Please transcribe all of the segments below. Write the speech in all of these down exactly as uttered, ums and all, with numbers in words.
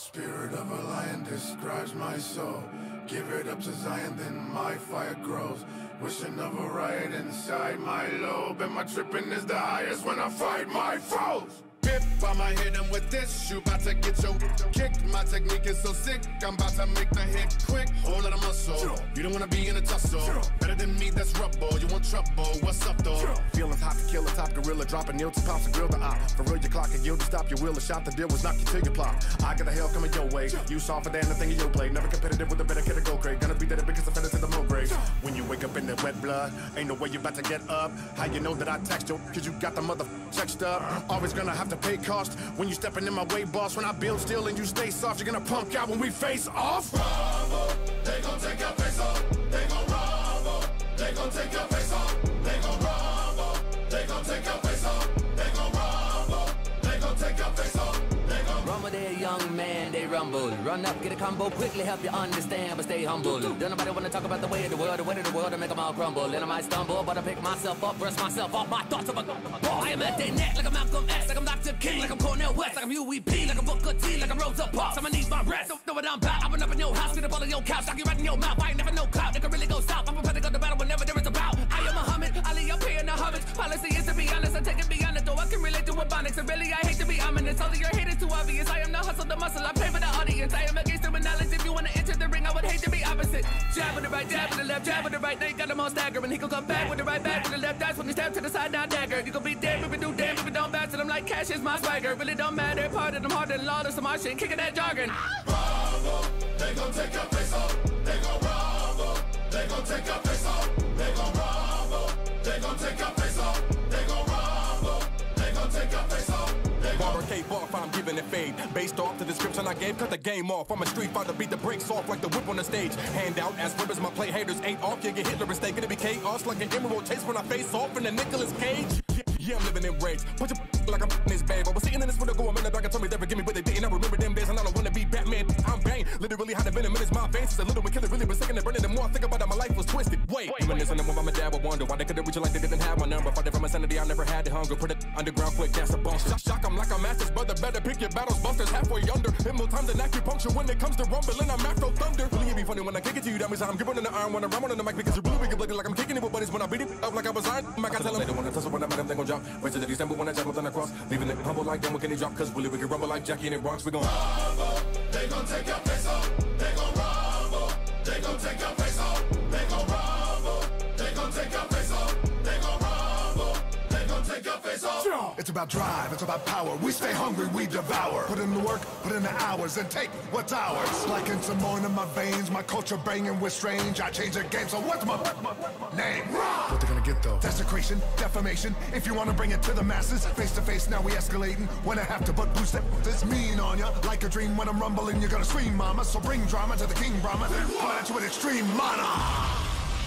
Spirit of a lion describes my soul. Give it up to Zion, then my fire grows. Wishing of a riot inside my lobe. And my tripping is the highest when I fight my foes. Pip, I'ma hit him with this. You bout to get your kicked. My technique is so sick, I'm about to make the hit quick. Whole lot of muscle, you don't wanna be in a tussle. Better than me, that's rubble. You want trouble, what's up though? Feeling hot to kill a top gorilla, dropping nil to pops and grill the op. For real, your clock and yield to stop your wheel. A shot, the deal was knock you till you plop. I got the hell coming your way. You softer than the thing in your blade. Never competitive with a better kid to go grade. Gonna be dead because I fed it to the low grade. When you wake up in that wet blood, ain't no way you about to get up. How you know that I text you? Cause you got the mother checked up. Always gonna have to pay cost. When you stepping in my way, boss. When I build still and you stay soft, you're gonna punk out when we face off. Rumble, they gon' take your face off. They gon' rumble, they gon' take your face off. They gon' rumble, they gon' take your face off. They gon' rumble, they gon' take your face off. Rumble there, young man, they rumble. Run up, get a combo, quickly help you understand, but stay humble. Don't nobody wanna talk about the way of the world, the way of the world, to make them all crumble. And I might stumble, but I pick myself up, brush myself off my thoughts of a ball. I am at their neck like I'm Malcolm X, like I'm Doctor King, like I'm Cornel West, like I'm U E P, like I'm Booker T, like I'm Rosa Parks. I'ma need my rest, don't know what I'm about. I've been up in your house, get up all in your couch, knock you right in your mouth. I ain't never no clout, nigga really go south. I'm prepared to go to battle whenever there is a bout. I am Muhammad, Ali up here in the homage. Policy is to be honest, I take it beyond it, though I can relate to Ebonics. And really, I hate to be ominous, all of your hate is too obvious. I am the hustle, the muscle, I pay for the audience. I am against human knowledge. If you wanna enter the ring, I would hate to be opposite. Jab with the right, jab with the left, jab with the right. They got them all staggering. He gon' come back with the right, back with the left. That's when he stab to the side, now dagger. You gon' be dead if you do damn if you don't bounce. And I'm like, cash is my swagger. Really don't matter. Part of them harder than lawless. So my shit, kicking that jargon. Rumble, they gon' take your face off. They gon' rumble, they gon' take your face off. They gon' rumble, they gon' take your face off. They gon' rumble, they gon' take your face off. Barber cave off, I'm giving it fade. Based off the description I gave, cut the game off. I'm a street fighter, beat the brakes off like the whip on the stage. Hand out as ribbons, my play haters ain't off. You get Hitler mistake, it'll be chaos like an emerald chase when I face off in the Nicolas Cage. Yeah, I'm living in rage. Punch a like I'm this bad. I was sitting in this window going, man, the dog told me never give me, but they didn't. I remember them days and I don't wanna be Batman. I'm Bane. Literally had a venom in his mind. Veins is a little bit killer, really been sick and burning. The more I think about it, my life was twisted. Wait, reminiscing of when my dad would wonder why they couldn't reach it like they didn't have my number. Fighting from insanity, I never had the hunger. Put it underground quick, that's a bump. Shock, shock, I'm like a master's brother. Better pick your battles, busters halfway under. Hit more time than acupuncture when it comes to rumbling. I'm Afro Thunder. Really, it be funny when I kick it to you. That means I'm gripping in the iron when I ram on the mic because you really make it bloody like I'm kicking it with buddies when I beat it up like I was iron. I can tell them they don't wanna tussle when I'm at them, they gon' drop. Wait till the December when I jump up on the cross. Leaving it humble like them, when can they drop? Cause really we can rumble like Jackie in the Bronx. We gon' rumble, they gon' take your face off. They gon' rumble, they gon' take your face off. They gon' rumble, they gon' take your face off. They gon' rumble, they gon' take your face off. It's about drive, it's about power. We stay hungry, we devour. Put in the work, put in the hours, and take what's ours. Like in Samoan in my veins, my culture banging with strange. I change the game, so what's my name? What they gonna get though? Desecration, defamation. If you wanna bring it to the masses, face to face, now we escalating. When I have to but boost it, this mean on ya. Like a dream when I'm rumbling, you're gonna scream, mama. So bring drama to the King Brahma. Come at you with extreme mana.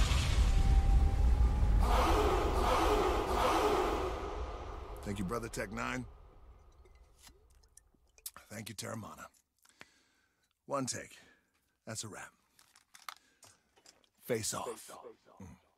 Thank you, Brother Tech Nine. Thank you, Terramana. One take. That's a wrap. Face off. Face off. Mm.